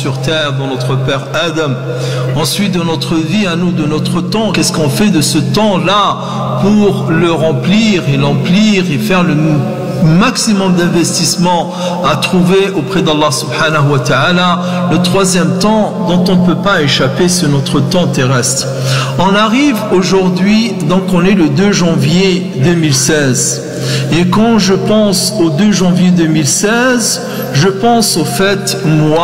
sur terre, dans notre père Adam, ensuite de notre vie à nous, de notre temps, qu'est-ce qu'on fait de ce temps-là pour le remplir et faire le maximum d'investissement à trouver auprès d'Allah subhanahu wa ta'ala. Le troisième temps dont on ne peut pas échapper, c'est notre temps terrestre. On arrive aujourd'hui, donc on est le 2 janvier 2016. Et quand je pense au 2 janvier 2016, je pense au fait,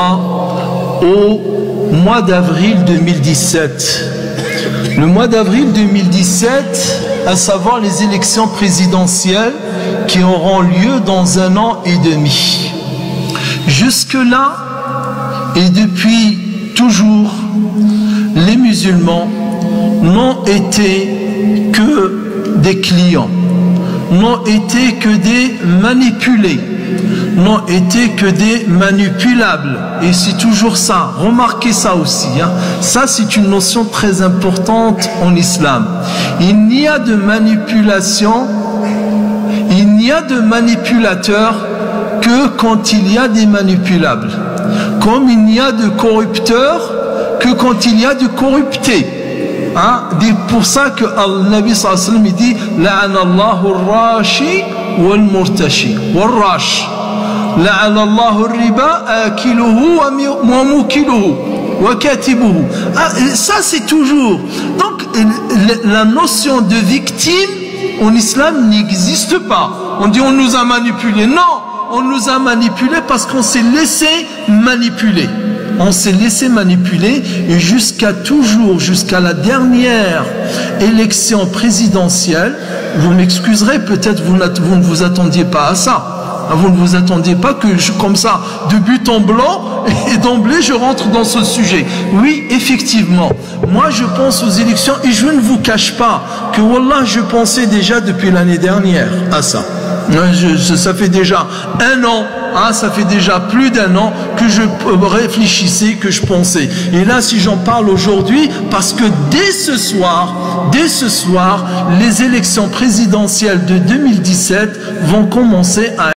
au mois d'avril 2017. Le mois d'avril 2017, à savoir les élections présidentielles qui auront lieu dans 1 an et demi. Jusque-là, et depuis toujours, les musulmans n'ont été que des clients, n'ont été que des manipulés, n'ont été que des manipulables. Et c'est toujours ça. Remarquez ça aussi. Ça, c'est une notion très importante en islam. Il n'y a de manipulation, il n'y a de manipulateurs que quand il y a des manipulables. Comme il n'y a de corrupteurs que quand il y a de corruptés. C'est pour ça que Nabi sallallahu alayhi wa sallam dit La'ana Allahu ar-rashi wal-murtashi wal-rash. La'ana Allahu ar-riba akiluhu wa mukiluhu wa katibuhu. Ça c'est toujours. Donc la notion de victime en islam n'existe pas. On dit on nous a manipulés. Non, on nous a manipulés parce qu'on s'est laissé manipuler. On s'est laissé manipuler et jusqu'à la dernière élection présidentielle, vous m'excuserez, peut-être vous ne vous attendiez pas à ça. Vous ne vous attendiez pas que comme ça, de but en blanc, et d'emblée je rentre dans ce sujet. Oui, effectivement, moi je pense aux élections et je ne vous cache pas que Wallah, je pensais déjà depuis l'année dernière à ça. Ça fait déjà 1 an, ça fait déjà plus d'1 an que je réfléchissais, que je pensais. Et là, si j'en parle aujourd'hui, parce que dès ce soir, les élections présidentielles de 2017 vont commencer à